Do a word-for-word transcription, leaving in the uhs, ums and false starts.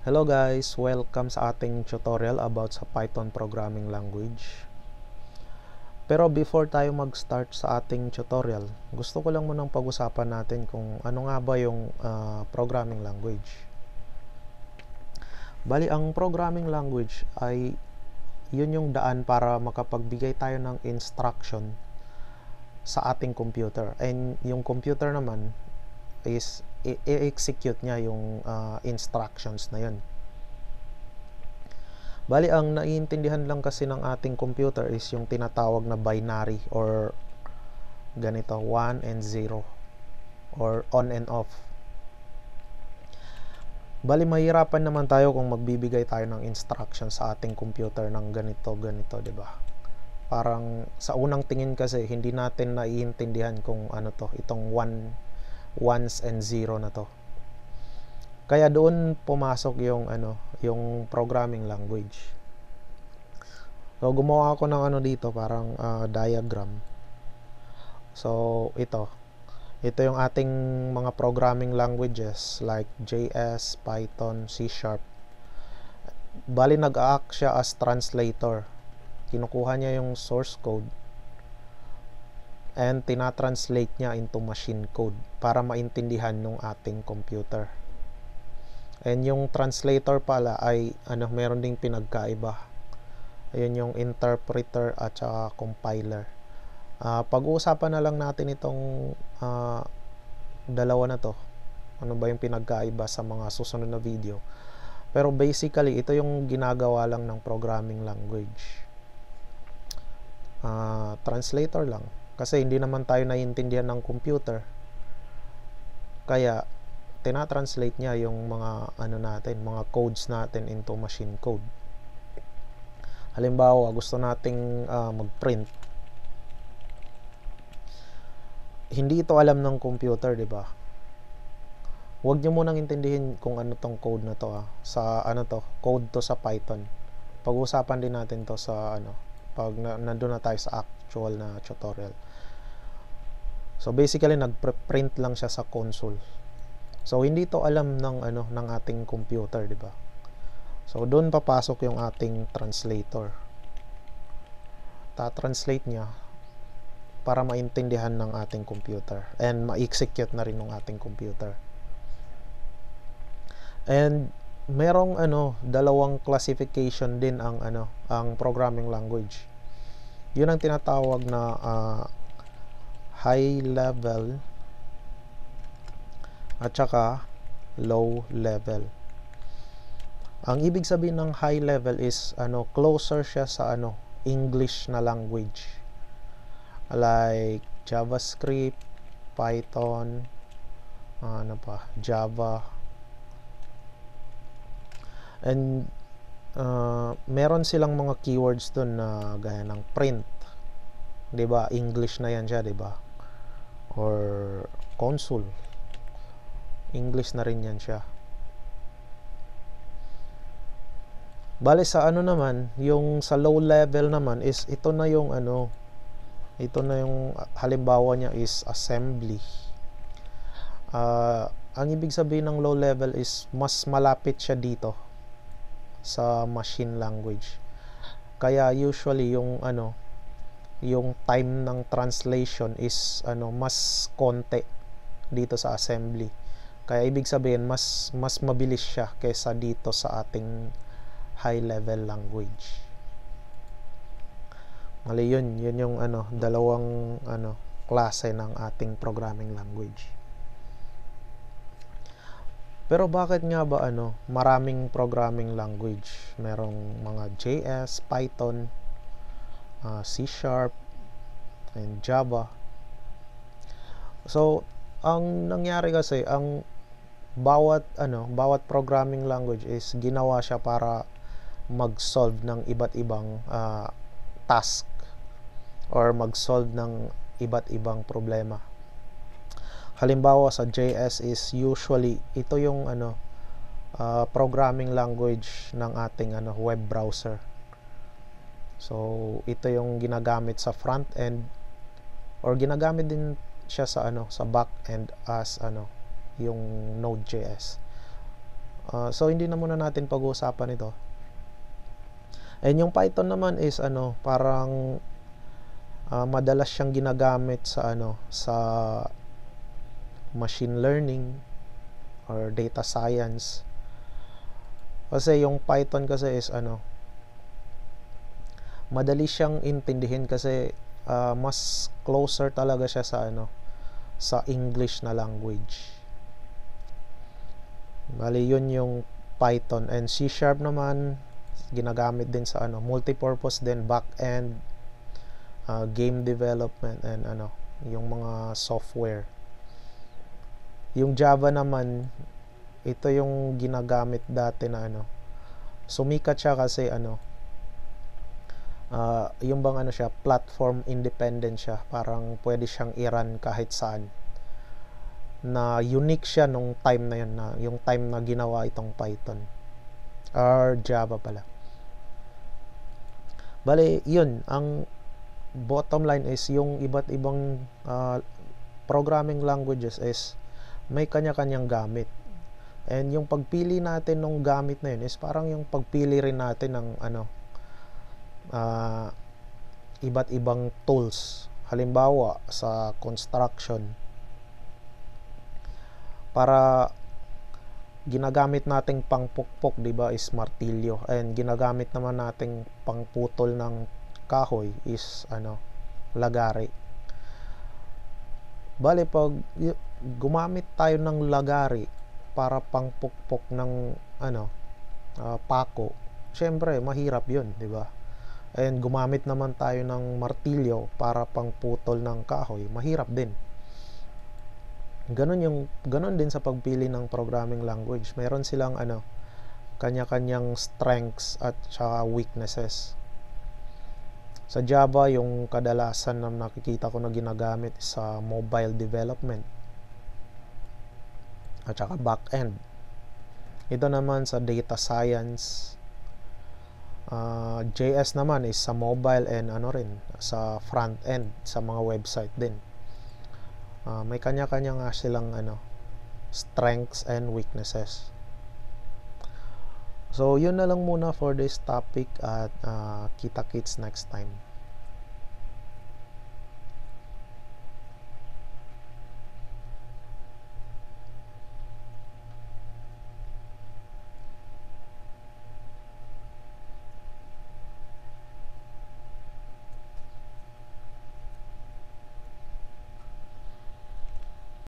Hello guys, welcome sa ating tutorial about sa Python programming language. Pero before tayo mag-start sa ating tutorial, gusto ko lang munang pag-usapan natin kung ano nga ba yung uh, programming language. Bali, ang programming language ay yun yung daan para makapagbigay tayo ng instruction sa ating computer. And yung computer naman is i-execute niya yung uh, instructions na yun. Bali, ang naiintindihan lang kasi ng ating computer is yung tinatawag na binary or ganito, one and zero or on and off. Bali, mahirapan naman tayo kung magbibigay tayo ng instruction sa ating computer ng ganito, ganito, di ba? Parang sa unang tingin kasi hindi natin naiintindihan kung ano to, itong one, ones and zero na to. Kaya doon pumasok yung ano, yung programming language. So gumawa ako ng ano dito, parang uh, diagram. So ito. Ito yung ating mga programming languages like J S, Python, C Sharp. Bali nag-act siya as translator. Kinukuha niya yung source code and tinatranslate niya into machine code para maintindihan ng ating computer. And yung translator pala ay ano, meron ding pinagkaiba. Ayun yung interpreter at saka compiler. Uh, pag-uusapan na lang natin itong uh, dalawa na to. Ano ba yung pinagkaiba sa mga susunod na video. Pero basically, ito yung ginagawa lang ng programming language. Uh, translator lang. Kasi hindi naman tayo naiintindihan ng computer. Kaya tinatranslate niya yung mga ano natin, mga codes natin into machine code. Halimbawa, gusto nating uh, mag-print. Hindi ito alam ng computer, 'di ba? Huwag niyo munang intindihin kung ano tong code na to ah. Sa ano to, code to sa Python. Pag-uusapan din natin to sa ano, pag na, nandoon na tayo sa actual na tutorial. So basically nag-print lang siya sa console. So hindi to alam ng ano ng ating computer, 'di ba? So doon papasok yung ating translator. Ta-translate niya para maintindihan ng ating computer and ma-execute na rin ng ating computer. And merong ano, dalawang classification din ang ano, ang programming language. 'Yun ang tinatawag na uh, high level at saka low level. Ang ibig sabihin ng high level is ano, closer siya sa ano, English na language. Like JavaScript, Python, uh, ano pa, Java. And uh, meron silang mga keywords doon na gaya ng print. 'Di ba? English na 'yan siya, 'di ba? Or console. English na rin 'yan siya. Bale sa ano naman, yung sa low level naman is ito na yung ano, ito na yung halimbawa niya is assembly. Uh, ang ibig sabihin ng low level is mas malapit siya dito sa machine language. Kaya usually yung ano, yung time ng translation is ano, mas konti dito sa assembly. Kaya ibig sabihin mas mas mabilis siya kaysa dito sa ating high level language. Mali yun, yun yung ano, dalawang ano, klase ng ating programming language. Pero bakit nga ba ano, maraming programming language? Merong mga J S, Python, uh, C Sharp, and Java. So, ang nangyari kasi, ang bawat ano, bawat programming language is ginawa siya para mag-solve ng iba't ibang uh, task or mag-solve ng iba't ibang problema. Halimbawa sa J S is usually ito yung ano, uh, programming language ng ating ano, web browser. So ito yung ginagamit sa front end or ginagamit din siya sa ano, sa back end as ano, yung Node.js. Uh, so hindi na muna natin pag-uusapan ito. And yung Python naman is ano, parang uh, madalas siyang ginagamit sa ano, sa machine learning or data science. Kasi yung Python kasi is ano, madali siyang intindihin kasi uh, mas closer talaga siya sa ano, sa English na language. Bali yun yung Python. And C Sharp naman ginagamit din sa ano, multipurpose din, back end, uh, game development, and ano, yung mga software. Yung Java naman, ito yung ginagamit dati na ano, sumikat siya kasi ano, uh, yung bang ano siya, platform independent siya, parang pwede siyang i-run kahit saan, na unique siya nung time na yun, na yung time na ginawa itong Python or Java pala. Bale, yun, ang bottom line is yung iba't ibang uh, programming languages is may kanya-kanyang gamit. And yung pagpili natin ng gamit na yun is parang yung pagpili rin natin ng ano, uh, iba't ibang tools. Halimbawa, sa construction, para ginagamit nating pangpukpok, 'di ba, is martilyo, and ginagamit naman nating pangputol ng kahoy is ano, lagari. Bale, pag gumamit tayo ng lagari para pangpukpok ng ano, uh, pako, syempre mahirap 'yun, 'di ba? And gumamit naman tayo ng martilyo para pangputol ng kahoy, mahirap din. Ganon yung ganon din sa pagpili ng programming language. Meron silang ano, kanya-kanyang strengths at saka weaknesses. Sa Java, yung kadalasan na nakikita ko na ginagamit sa mobile development at saka back-end. Ito naman sa data science. Uh, J S naman is sa mobile and ano rin, sa front-end, sa mga website din. Uh, may kanya-kanya nga silang ano, strengths and weaknesses. So, yun na lang muna for this topic at uh, kita-kits next time.